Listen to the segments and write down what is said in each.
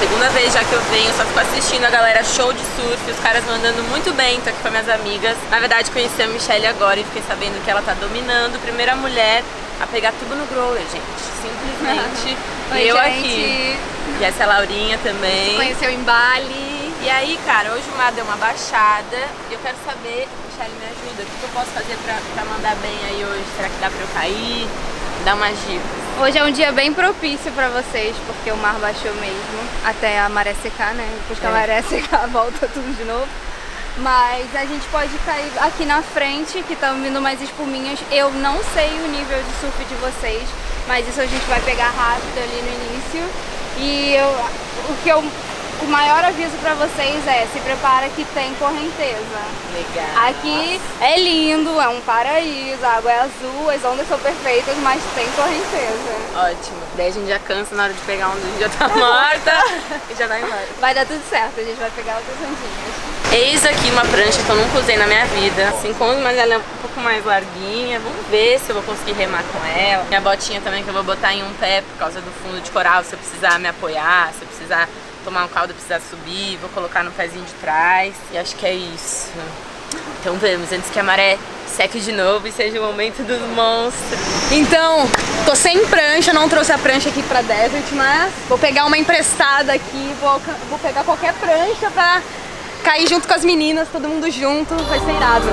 segunda vez já que eu venho, só fico assistindo a galera show de surf, os caras mandando muito bem, tô aqui com minhas amigas. Na verdade conheci a Michelle agora e fiquei sabendo que ela tá dominando, primeira mulher a pegar tudo no growler, gente, simplesmente. Oi, e eu gente. aqui, e essa é a Laurinha também. Conheceu em Bali. E aí, cara, hoje o mar deu uma baixada e eu quero saber, Michelle, me ajuda, o que eu posso fazer pra mandar bem aí hoje? Será que dá pra eu cair? Dá umas dicas. Hoje é um dia bem propício pra vocês, porque o mar baixou mesmo, até a maré secar, né? Depois que a maré secar, volta tudo de novo. Mas a gente pode cair aqui na frente, que estão vindo mais espuminhas. Eu não sei o nível de surf de vocês, mas isso a gente vai pegar rápido ali no início. E o maior aviso pra vocês é: se prepara que tem correnteza. Legal. Aqui é lindo, é um paraíso, a água é azul, as ondas são perfeitas, mas tem correnteza. Ótimo. Daí a gente já cansa na hora de pegar onda, a gente já tá morta e já vai embora. Vai dar tudo certo, a gente vai pegar outras ondinhas. Eis aqui uma prancha que eu nunca usei na minha vida, assim como, mas ela é um pouco mais larguinha. Vamos ver se eu vou conseguir remar com ela. Minha botinha também que eu vou botar em um pé por causa do fundo de coral, se eu precisar me apoiar, se eu precisar tomar um caldo, precisar subir, vou colocar no pezinho de trás. E acho que é isso. Então vamos, antes que a maré seque de novo e seja o momento dos monstros. Então, tô sem prancha, não trouxe a prancha aqui pra Desert, mas vou pegar uma emprestada aqui, vou pegar qualquer prancha pra cair junto com as meninas, todo mundo junto, vai ser irado.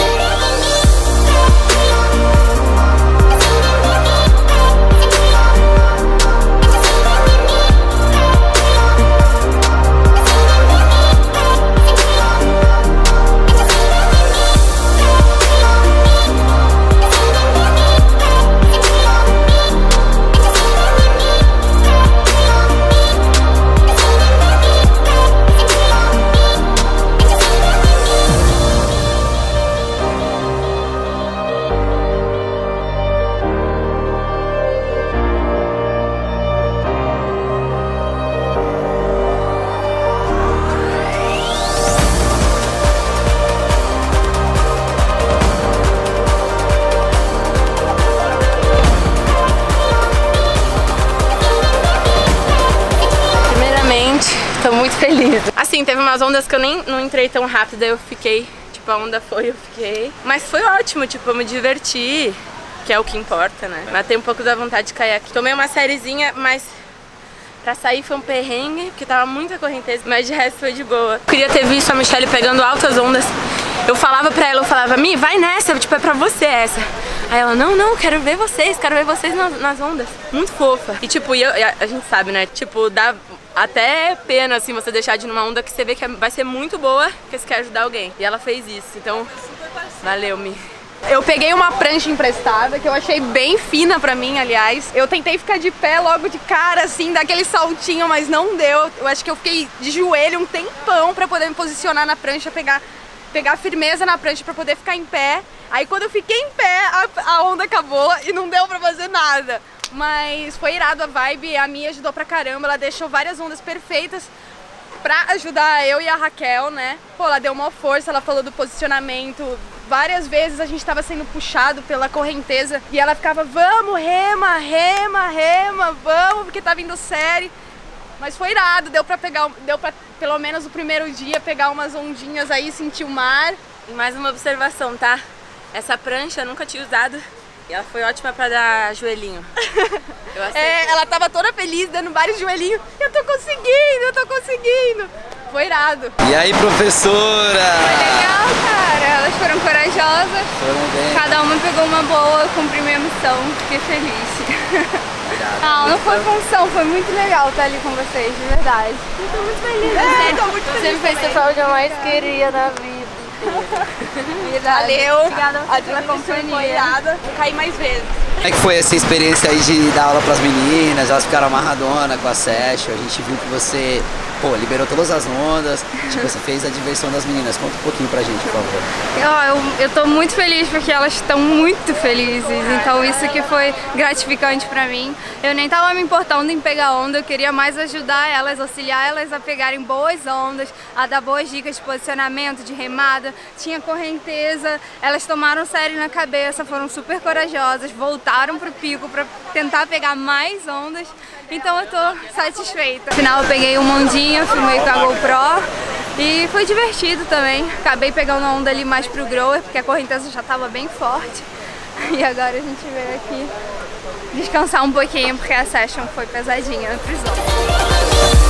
Tô muito feliz. Assim, teve umas ondas que eu nem não entrei tão rápido, aí eu fiquei, tipo, a onda foi, eu fiquei. Mas foi ótimo, tipo, eu me diverti, que é o que importa, né? Matei um pouco da vontade de cair aqui. Tomei uma sériezinha, mas pra sair foi um perrengue, porque tava muita correnteza, mas de resto foi de boa. Queria ter visto a Michelle pegando altas ondas. Eu falava pra ela, eu falava: Mi, vai nessa, tipo, é pra você essa. Aí ela: não, quero ver vocês nas ondas. Muito fofa. E tipo, a gente sabe, né? Tipo, dá até pena, assim, você deixar de ir numa onda que você vê que vai ser muito boa, porque você quer ajudar alguém. E ela fez isso, então valeu, Mi. Eu peguei uma prancha emprestada, que eu achei bem fina pra mim, aliás. Eu tentei ficar de pé logo de cara, assim, dar aquele saltinho, mas não deu. Eu acho que eu fiquei de joelho um tempão pra poder me posicionar na prancha, pegar firmeza na prancha pra poder ficar em pé. Aí quando eu fiquei em pé, a onda acabou e não deu pra fazer nada. Mas foi irado a vibe, a Mia ajudou pra caramba, ela deixou várias ondas perfeitas pra ajudar eu e a Raquel, né? Pô, ela deu uma força, ela falou do posicionamento. Várias vezes a gente tava sendo puxado pela correnteza e ela ficava: vamos, rema, vamos, porque tá vindo série. Mas foi irado, deu pra pelo menos no primeiro dia pegar umas ondinhas aí, sentir o mar. E mais uma observação, tá? Essa prancha eu nunca tinha usado e ela foi ótima pra dar joelhinho. Ela tava toda feliz, dando vários joelhinhos. Eu tô conseguindo. Foi irado. E aí, professora? Foi legal, cara. Elas foram corajosas. Foram bem. Cada uma pegou uma boa, eu cumpri minha missão. Fiquei feliz. Obrigado. Não foi função, foi muito legal estar ali com vocês, de verdade. Eu tô muito feliz. Tô muito feliz. Você me fez ser o que eu mais queria na vida. Valeu. Obrigada pela companhia. Vou cair mais vezes. Como é que foi essa experiência aí de dar aula pras meninas? Elas ficaram amarradonas com a session. A gente viu que você, pô, liberou todas as ondas. Tipo, você fez a diversão das meninas. Conta um pouquinho pra gente, por favor. Eu tô muito feliz porque elas estão muito felizes. Então isso que foi gratificante pra mim. Eu nem tava me importando em pegar onda. Eu queria mais ajudar elas, auxiliar elas a pegarem boas ondas, a dar boas dicas de posicionamento, de remada. Tinha correnteza. Elas tomaram sério na cabeça, foram super corajosas, voltaram pro pico pra tentar pegar mais ondas. Então eu tô satisfeita. No final eu peguei um ondinho, filmei com a GoPro e foi divertido também. Acabei pegando a onda ali mais pro grower, porque a correnteza já tava bem forte. E agora a gente veio aqui descansar um pouquinho, porque a session foi pesadinha no prisão.